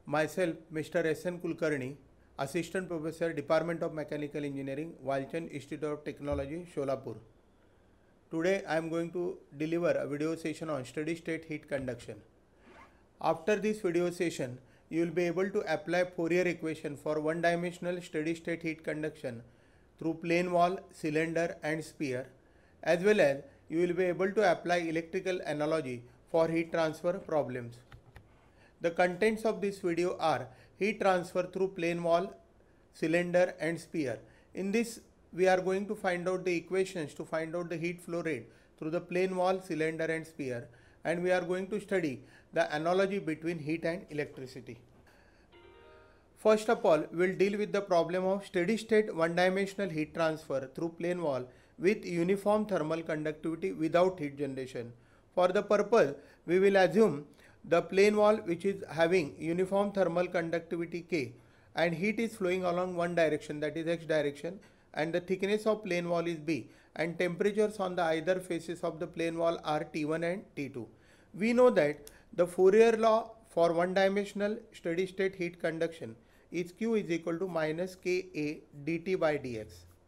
Myself, Mr. S.N.Kulkarni, Assistant Professor, Department of Mechanical Engineering, Walchand Institute of Technology, Solapur. Today I am going to deliver a video session on steady state heat conduction. After this video session, you will be able to apply Fourier equation for one-dimensional steady state heat conduction through plane wall, cylinder and sphere, as well as you will be able to apply electrical analogy for heat transfer problems. The contents of this video are heat transfer through plane wall, cylinder and sphere. In this, we are going to find out the equations to find out the heat flow rate through the plane wall, cylinder and sphere, and we are going to study the analogy between heat and electricity. First of all, we will deal with the problem of steady state one-dimensional heat transfer through plane wall with uniform thermal conductivity without heat generation. For the purpose, we will assume the plane wall which is having uniform thermal conductivity K and heat is flowing along one direction, that is X direction, and the thickness of plane wall is B and temperatures on the either faces of the plane wall are T1 and T2. We know that the Fourier law for one-dimensional steady state heat conduction is Q is equal to minus Ka dt by dx.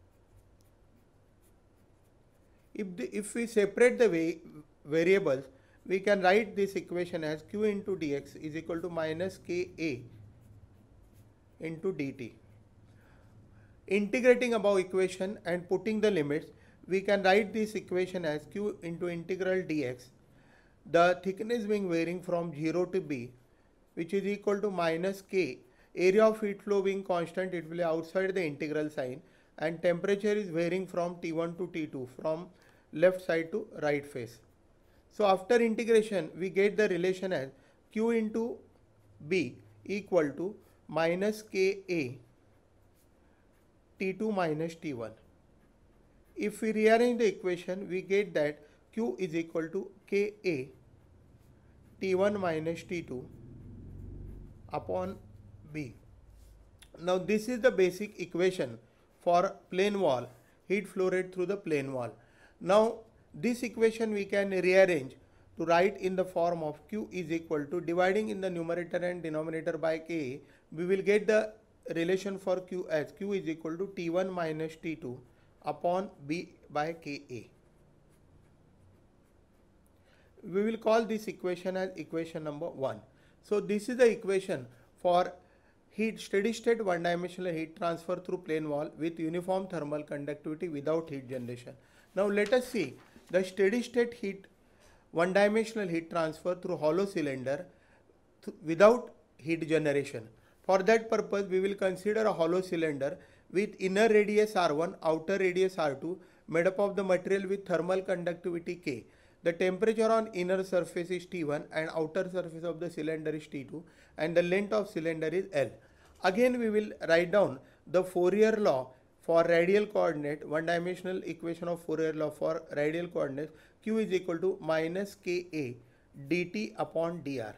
If we separate the variables, we can write this equation as Q into dx is equal to minus Ka into dt. Integrating above equation and putting the limits, we can write this equation as Q into integral dx, the thickness being varying from 0 to B, which is equal to minus K, area of heat flow being constant, it will be outside the integral sign, and temperature is varying from T1 to T2, from left side to right face. So after integration, we get the relation as Q into B equal to minus Ka T2 minus T1. If we rearrange the equation, we get that Q is equal to Ka T1 minus T2 upon B. Now this is the basic equation for plane wall, heat flow rate through the plane wall. Now this equation we can rearrange to write in the form of Q is equal to, dividing in the numerator and denominator by Ka, we will get the relation for Q as Q is equal to T1 minus T2 upon B by Ka. We will call this equation as equation number 1. So this is the equation for steady state one-dimensional heat transfer through plane wall with uniform thermal conductivity without heat generation. Now let us see the steady state heat one-dimensional heat transfer through hollow cylinder without heat generation. For that purpose, we will consider a hollow cylinder with inner radius R1, outer radius R2, made up of the material with thermal conductivity K. The temperature on inner surface is T1 and outer surface of the cylinder is T2, and the length of cylinder is L. Again, we will write down the Fourier law for radial coordinate, one-dimensional equation of Fourier law for radial coordinates. Q is equal to minus Ka dt upon dr.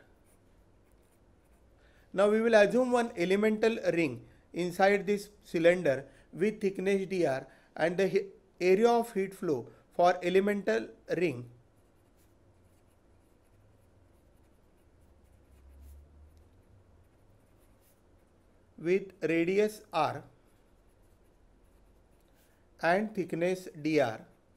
Now we will assume one elemental ring inside this cylinder with thickness dr, and the area of heat flow for elemental ring with radius r and thickness dr.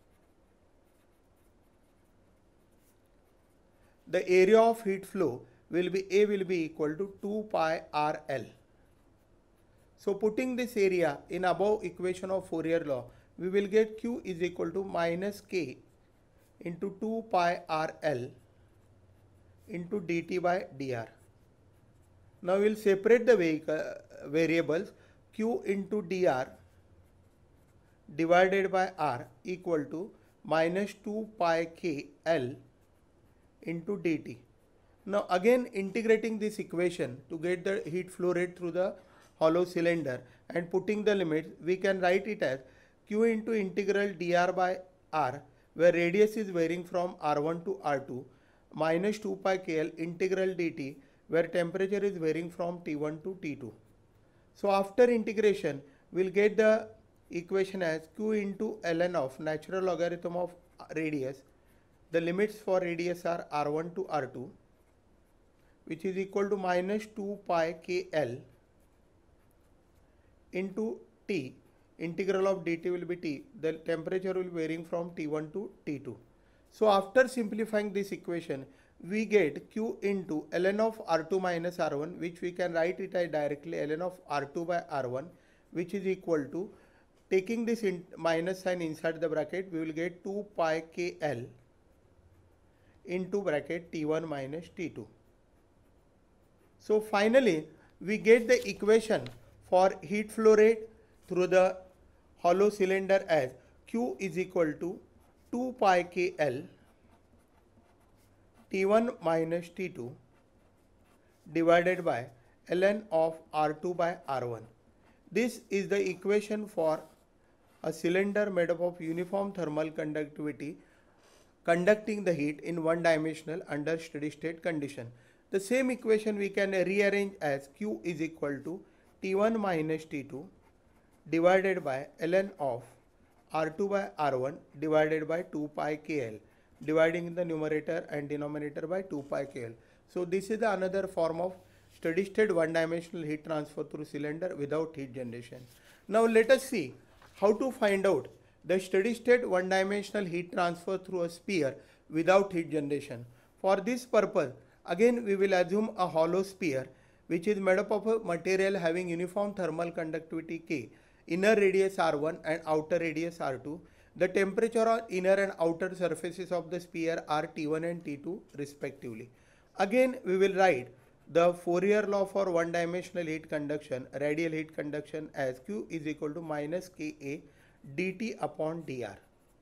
The area of heat flow will be equal to 2 pi RL. So putting this area in above equation of Fourier law, we will get Q is equal to minus K into 2 pi RL into dt by dr. Now we will separate the variables. Q into dr divided by R equal to minus 2 pi K L into dt. Now again integrating this equation to get the heat flow rate through the hollow cylinder and putting the limits, we can write it as Q into integral dr by R, where radius is varying from R1 to R2, minus 2 pi KL integral dt, where temperature is varying from T1 to T2. So after integration, we will get the equation as Q into ln of natural logarithm of radius. The limits for radius are R1 to R2. which is equal to minus 2 pi KL into T. Integral of dt will be T. The temperature will be varying from T1 to T2. So after simplifying this equation, we get Q into ln of R2 minus R1, which we can write it as directly ln of R2 by R1, which is equal to, taking this minus sign inside the bracket, we will get 2 pi KL into bracket T1 minus T2. So finally, we get the equation for heat flow rate through the hollow cylinder as Q is equal to 2 pi KL T1 minus T2 divided by ln of R2 by R1. This is the equation for a cylinder made up of uniform thermal conductivity conducting the heat in one dimensional under steady state condition. The same equation we can rearrange as Q is equal to T1 minus T2 divided by ln of R2 by R1 divided by 2 pi KL, dividing in the numerator and denominator by 2 pi KL. So this is another form of steady state one dimensional heat transfer through cylinder without heat generation. Now let us see how to find out the steady state one dimensional heat transfer through a sphere without heat generation. For this purpose, again we will assume a hollow sphere which is made up of a material having uniform thermal conductivity K, inner radius R1 and outer radius R2. The temperature on inner and outer surfaces of the sphere are T1 and T2 respectively. Again we will write the Fourier law for one dimensional heat conduction, radial heat conduction, as Q is equal to minus Ka dt upon dr.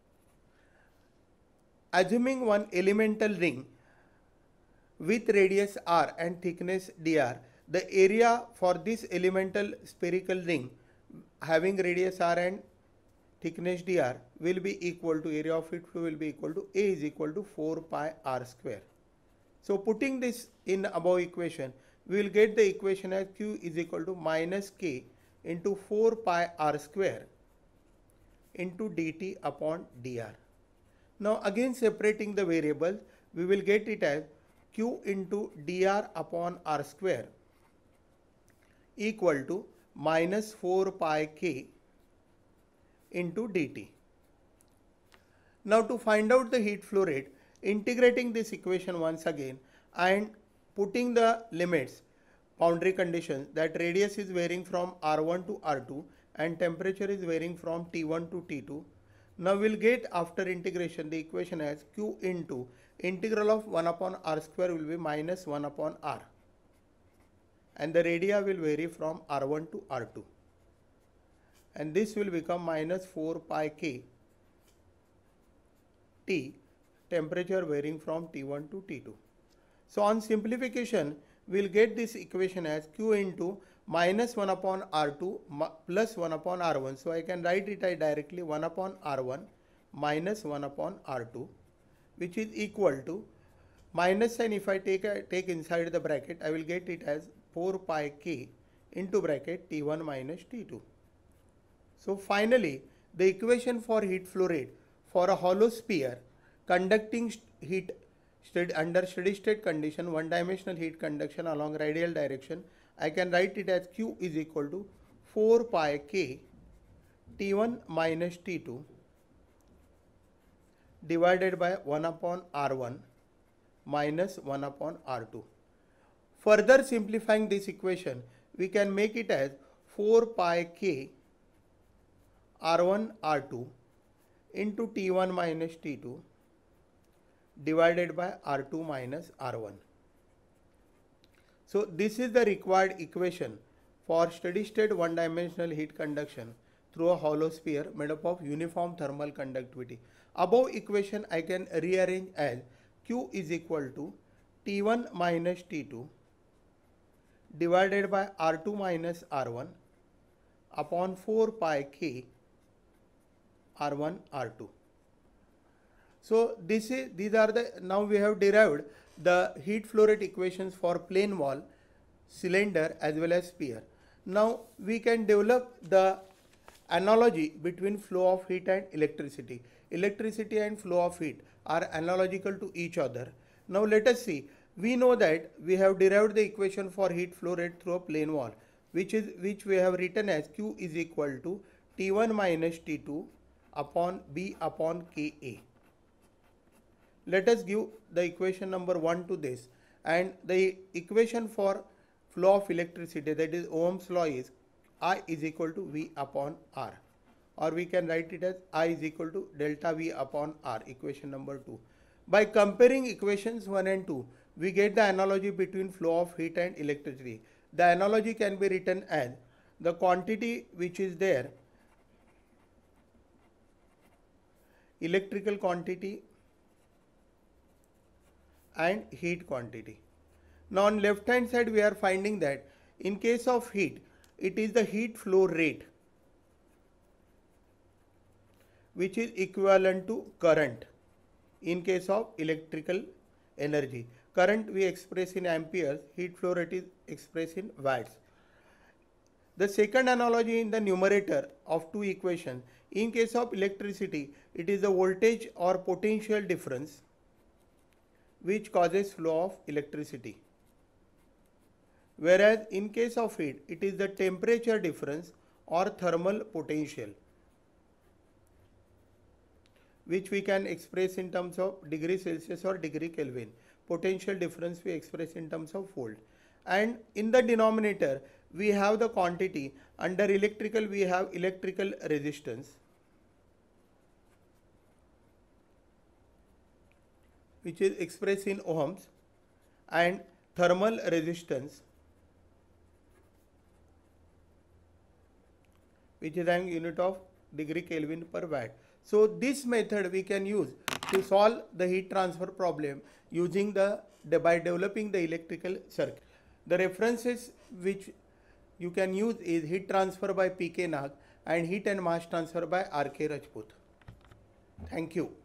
Assuming one elemental ring with radius r and thickness dr, the area for this elemental spherical ring having radius r and thickness dr will be equal to, area of heat flow will be equal to, A is equal to 4 pi r square. So putting this in above equation, we will get the equation as Q is equal to minus K into 4 pi r square into dt upon dr. Now again separating the variables, we will get it as Q into dr upon r square equal to minus 4 pi K into dt. Now to find out the heat flow rate, integrating this equation once again and putting the limits, boundary conditions, that radius is varying from R1 to R2 and temperature is varying from T1 to T2. Now we'll get after integration the equation as Q into integral of 1 upon R square will be minus 1 upon R, and the radii will vary from R1 to R2, and this will become minus 4 pi K T, temperature varying from T1 to T2. So on simplification, we will get this equation as Q into minus 1 upon R2 plus 1 upon R1. So I can write it as directly 1 upon R1 minus 1 upon R2, which is equal to minus sign. If I take inside the bracket, I will get it as 4 pi K into bracket T1 minus T2. So finally, the equation for heat flow rate for a hollow sphere conducting heat under steady state condition, one dimensional heat conduction along radial direction, I can write it as Q is equal to 4 pi K T1 minus T2 divided by 1 upon R1 minus 1 upon R2. Further simplifying this equation, we can make it as 4 pi K R1 R2 into T1 minus T2 divided by R2 minus R1. So this is the required equation for steady state one dimensional heat conduction through a hollow sphere made up of uniform thermal conductivity. Above equation I can rearrange as Q is equal to T1 minus T2 divided by R2 minus R1 upon 4 pi K R1 R2. So these are the, now we have derived the heat flow rate equations for plane wall, cylinder as well as sphere. Now we can develop the analogy between flow of heat and electricity. Electricity and flow of heat are analogical to each other. Now let us see We know that we have derived the equation for heat flow rate through a plane wall, which we have written as Q is equal to T1 minus T2 upon B upon Ka. Let us give the equation number 1 to this, and the equation for flow of electricity, that is Ohm's law, is I is equal to V upon R, or we can write it as I is equal to delta V upon R, equation number 2. By comparing equations 1 and 2, we get the analogy between flow of heat and electricity. The analogy can be written as the quantity which is there, electrical quantity and heat quantity. Now on left hand side we are finding that in case of heat, it is the heat flow rate which is equivalent to current. In case of electrical energy, current we express in amperes, heat flow rate is expressed in watts. The second analogy in the numerator of two equations, in case of electricity, it is the voltage or potential difference which causes flow of electricity. Whereas in case of heat, it is the temperature difference or thermal potential, which we can express in terms of degree Celsius or degree Kelvin. Potential difference we express in terms of volt. And in the denominator, we have the quantity. Under electrical, we have electrical resistance, which is expressed in ohms, and thermal resistance, which is an unit of degree Kelvin per watt. So this method we can use to solve the heat transfer problem using by developing the electrical circuit. The references which you can use is heat transfer by P.K. Nag and heat and mass transfer by R.K. Rajput. Thank you.